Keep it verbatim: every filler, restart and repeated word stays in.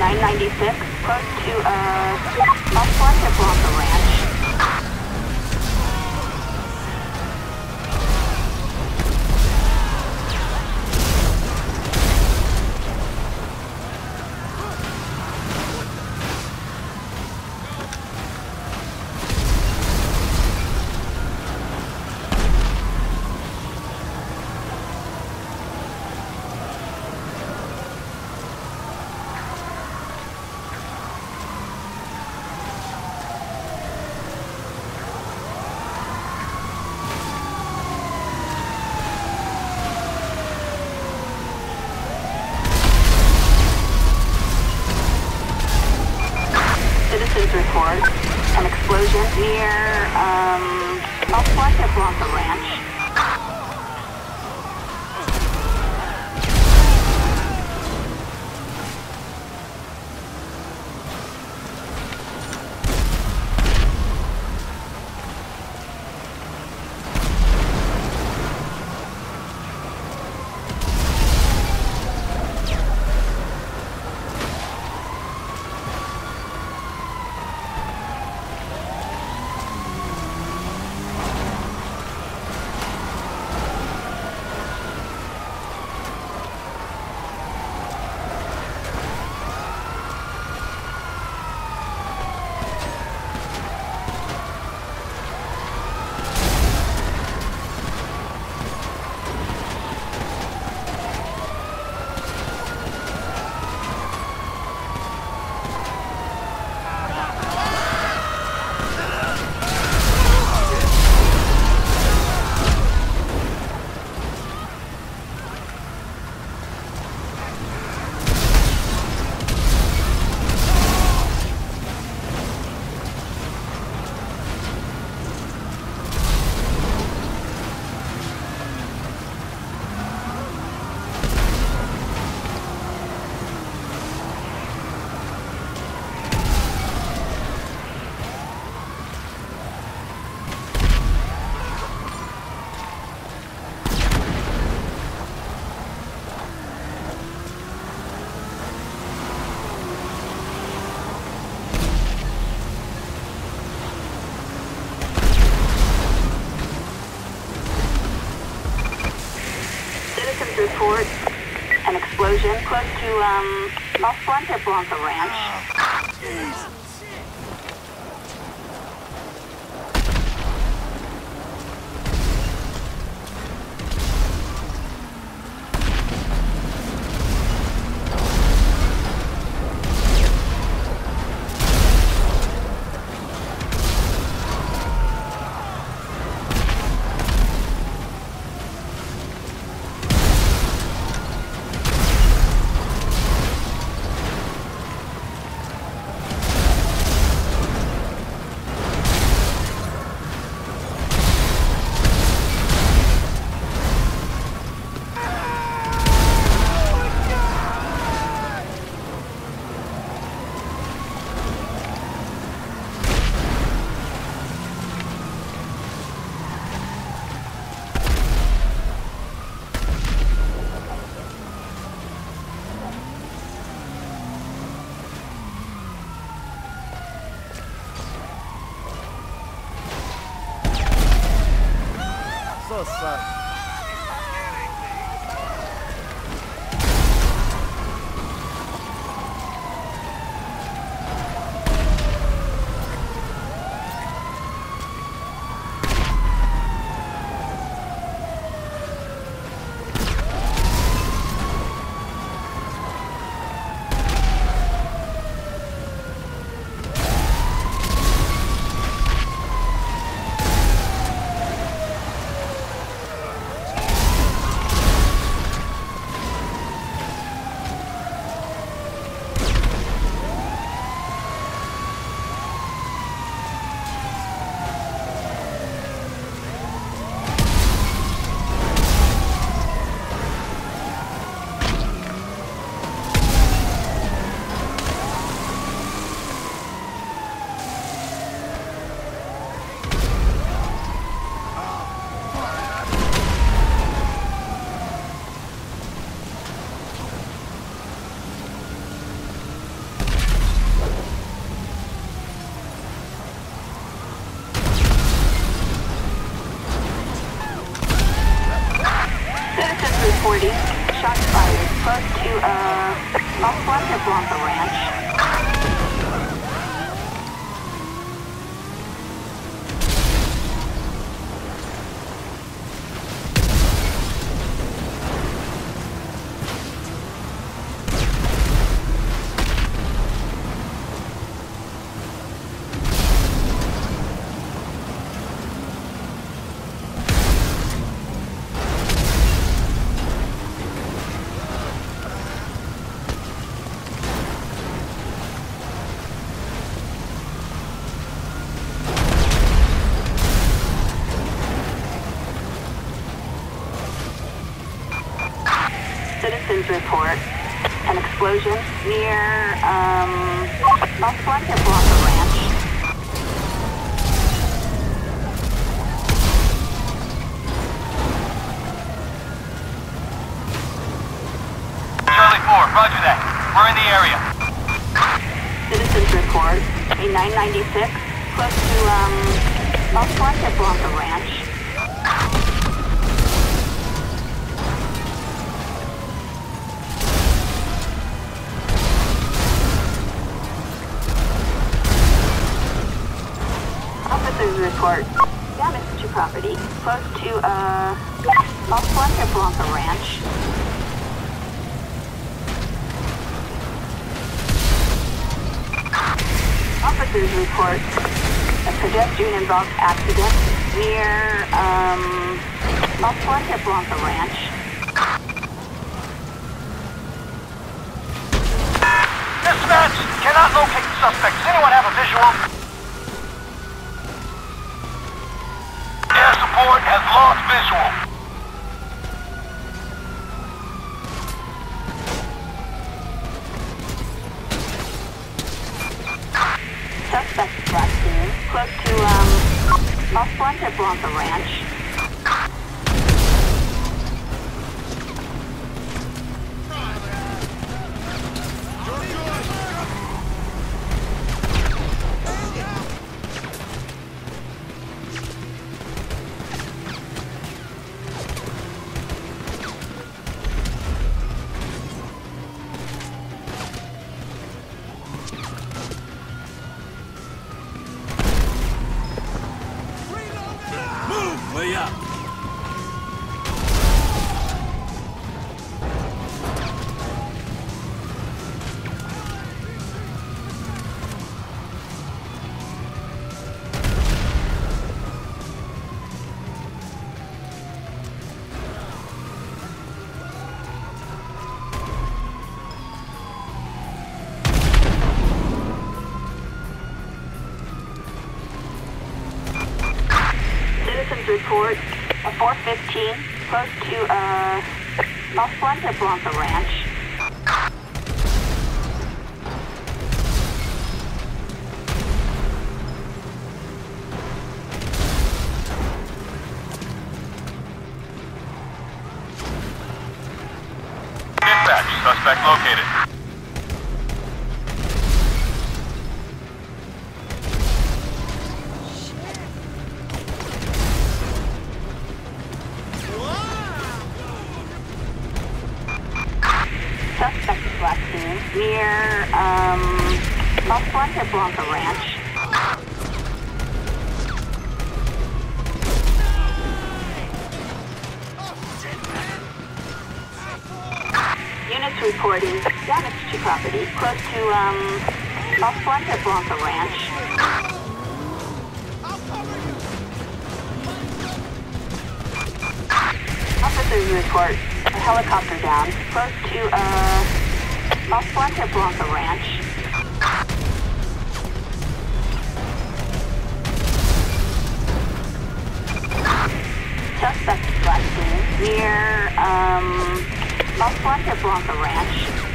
nine ninety-six, close to, uh, Los Fuentes Blanca Ranch. Citizens report an explosion near, um, Los Fuentes Blanca Ranch. Report an explosion close to, um, Los Fuentes Blanca Ranch. reporting shots fired close to uh, Los Fuente Blanca Ranch. Citizens report an explosion near um, Los Fuente Blanca Ranch. Charlie four, roger that. We're in the area. Citizens report a nine ninety-six close to um, Los Fuente Blanca Ranch. Officers report damage to property close to uh, Los Fuente Blanca Ranch. Officers report a pedestrian-involved accident near um, Los Fuente Blanca Ranch. Dispatch! Cannot locate the suspect. Does anyone have a visual? Air support has lost visual. Suspect last seen close to um, Los Fuente Blanca Ranch. Way up. Citizens report a four fifteen close to uh, Los Fuente Blanca Ranch. Dispatch, suspect located. Suspect is last seen near um, Los Fuente Blanca Ranch. Units reporting damage to property close to um, Los Fuente Blanca Ranch. Officers report a helicopter down close to uh, Los Fuente Blanca Ranch. Suspect is last seen near um, Los Fuente Blanca Ranch.